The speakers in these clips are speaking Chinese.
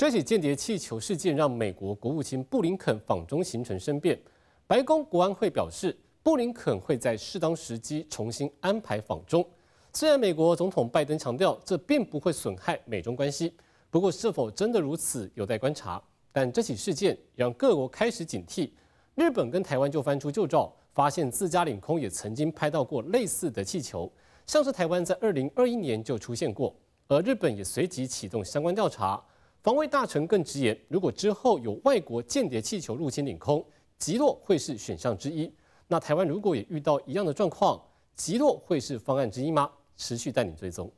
这起间谍气球事件让美国国务卿布林肯访中行程生变。白宫国安会表示，布林肯会在适当时机重新安排访中。虽然美国总统拜登强调这并不会损害美中关系，不过是否真的如此有待观察。但这起事件让各国开始警惕。日本跟台湾就翻出旧照，发现自家领空也曾经拍到过类似的气球，像是台湾在2021年就出现过，而日本也随即启动相关调查。防卫大臣更直言，如果之后有外国间谍气球入侵领空，击落会是选项之一。那台湾如果也遇到一样的状况，击落会是方案之一吗？持续带你追踪。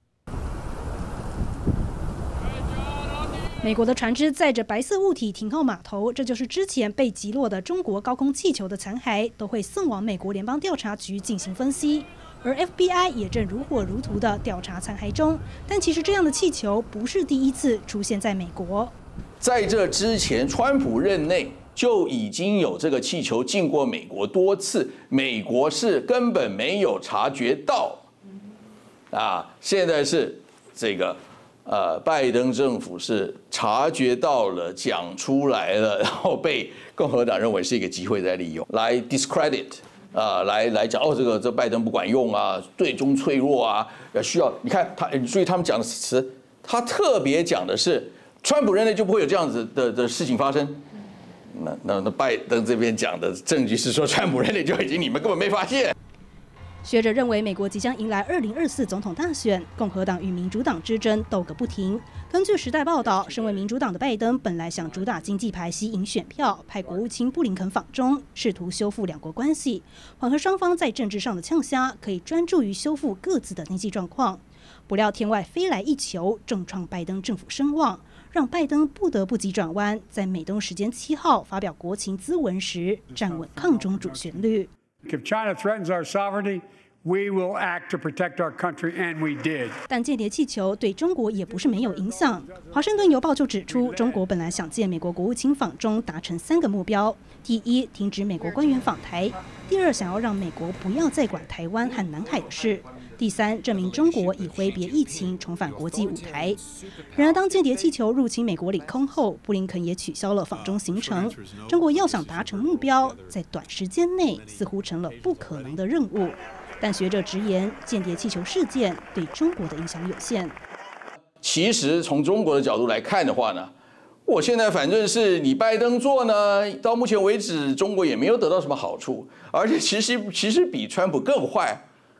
美国的船只载着白色物体停靠码头，这就是之前被击落的中国高空气球的残骸，都会送往美国联邦调查局进行分析。而 FBI 也正如火如荼的调查残骸中，但其实这样的气球不是第一次出现在美国。 在这之前，川普任内就已经有这个气球进过美国多次，美国是根本没有察觉到。现在是这个拜登政府是察觉到了，讲出来了，然后被共和党认为是一个机会在利用，来 discredit。来讲这拜登不管用啊，对中脆弱啊，需要你看他，注意他们讲的词，他特别讲的是川普任内就不会有这样子的事情发生。那拜登这边讲的证据是说，川普任内就已经你们根本没发现。 学者认为，美国即将迎来2024总统大选，共和党与民主党之争斗个不停。根据《时代》报道，身为民主党的拜登本来想主打经济牌吸引选票，派国务卿布林肯访中，试图修复两国关系，缓和双方在政治上的呛虾，可以专注于修复各自的经济状况。不料天外飞来一球，重创拜登政府声望，让拜登不得不急转弯，在美东时间7号发表国情咨文时，站稳抗中主旋律。 If China threatens our sovereignty, we will act to protect our country, and we did. 但间谍气球对中国也不是没有影响。华盛顿邮报就指出，中国本来想借美国国务卿访中达成3个目标：第一，停止美国官员访台；第二，想要让美国不要再管台湾和南海的事；第三，证明中国已挥别疫情，重返国际舞台。然而，当间谍气球入侵美国领空后，布林肯也取消了访中行程。中国要想达成目标，在短时间内似乎成了不可能的任务。但学者直言，间谍气球事件对中国的影响有限。 其实从中国的角度来看的话呢，我现在反正是你拜登做呢，到目前为止中国也没有得到什么好处，而且其实比川普更坏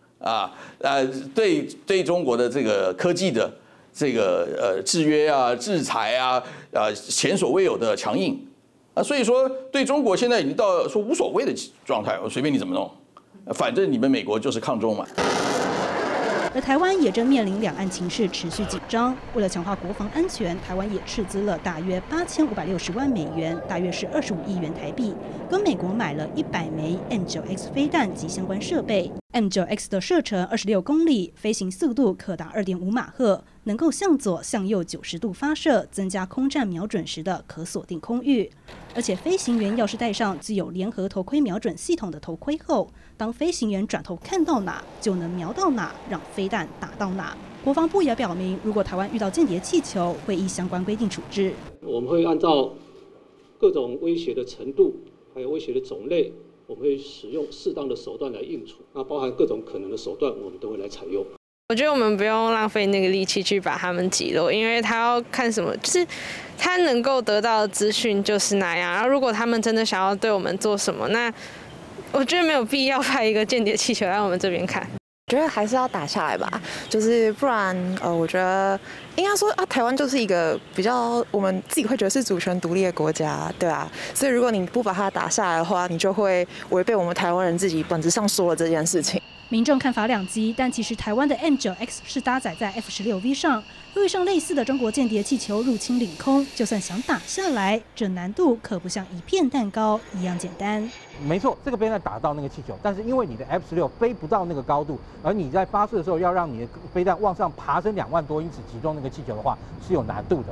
对中国的这个科技的这个制约啊、制裁啊前所未有的强硬所以说对中国现在已经到说无所谓的状态，我随便你怎么弄。反正你们美国就是抗中嘛。 而台湾也正面临两岸情势持续紧张，为了强化国防安全，台湾也斥资了大约8560万美元，大约是25亿元台币，跟美国买了100枚 M9X 飞弹及相关设备。M9X 的射程26公里，飞行速度可达2.5马赫，能够向左向右90度发射，增加空战瞄准时的可锁定空域。而且飞行员要是戴上具有联合头盔瞄准系统的头盔后，当飞行员转头看到哪，就能瞄到哪，让飞弹打到哪。国防部也表明，如果台湾遇到间谍气球，会依相关规定处置。 我们会按照各种威胁的程度，还有威胁的种类，我们会使用适当的手段来应处。那包含各种可能的手段，我们都会来采用。 我觉得我们不用浪费那个力气去把他们击落，因为他要看什么，就是他能够得到的资讯就是那样。然后如果他们真的想要对我们做什么，那我觉得没有必要派一个间谍气球来我们这边看。 我觉得还是要打下来吧，就是不然我觉得应该说台湾就是一个比较我们自己会觉得是主权独立的国家，对啊，所以如果你不把它打下来的话，你就会违背我们台湾人自己本质上说的这件事情。 民众看法两极，但其实台湾的 M9X 是搭载在 F-16V 上，遇上类似的中国间谍气球入侵领空，就算想打下来，这难度可不像一片蛋糕一样简单。 没错，这个飞弹打到那个气球，但是因为你的 F-16飞不到那个高度，而你在发射的时候要让你的飞弹往上爬升2万多英尺击中那个气球的话，是有难度的。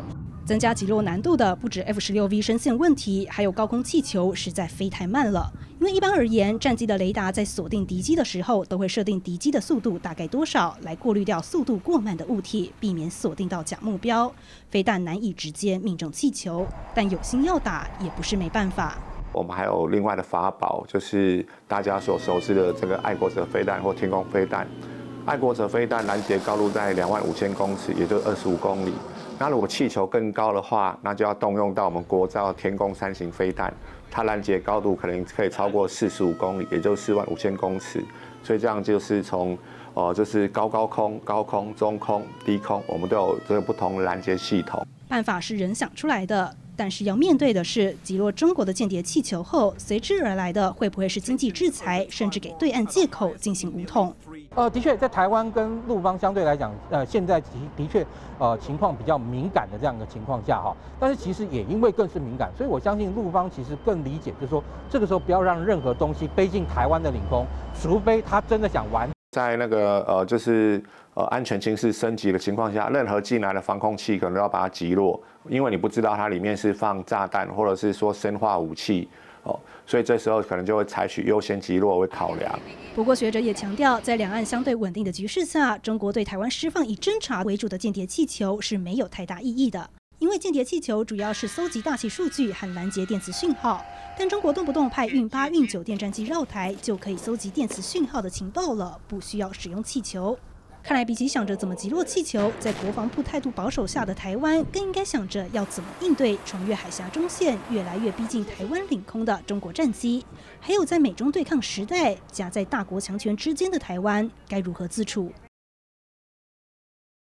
增加击落难度的不止 F-16V 声线问题，还有高空气球实在飞太慢了。因为一般而言，战机的雷达在锁定敌机的时候，都会设定敌机的速度大概多少，来过滤掉速度过慢的物体，避免锁定到假目标。飞弹难以直接命中气球，但有心要打也不是没办法。 我们还有另外的法宝，就是大家所熟知的这个爱国者飞弹或天宫飞弹。爱国者飞弹拦截高度在25000公尺，也就是25公里。那如果气球更高的话，那就要动用到我们国造天宫3型飞弹，它拦截高度可能可以超过45公里，也就是45000公尺。所以这样就是从就是高空、中空、低空，我们都有这个不同的拦截系统。 办法是人想出来的。但是要面对的是，击落中国的间谍气球后，随之而来的会不会是经济制裁，甚至给对岸借口进行武统？ 的确，在台湾跟陆方相对来讲，现在的确情况比较敏感的这样一个情况下哈，但是其实也因为更是敏感，所以我相信陆方其实更理解，就是说这个时候不要让任何东西飞进台湾的领空，除非他真的想玩。 在那个就是安全情势升级的情况下，任何进来的防空器可能都要把它击落，因为你不知道它里面是放炸弹或者是说生化武器所以这时候可能就会采取优先击落为考量。 不过学者也强调，在两岸相对稳定的局势下，中国对台湾释放以侦察为主的间谍气球是没有太大意义的。因为间谍气球主要是搜集大气数据和拦截电磁讯号，但中国动不动派运8、运9电战机绕台就可以搜集电磁讯号的情报了，不需要使用气球。看来比起想着怎么击落气球，在国防部态度保守下的台湾，更应该想着要怎么应对穿越海峡中线、越来越逼近台湾领空的中国战机，还有在美中对抗时代夹在大国强权之间的台湾该如何自处。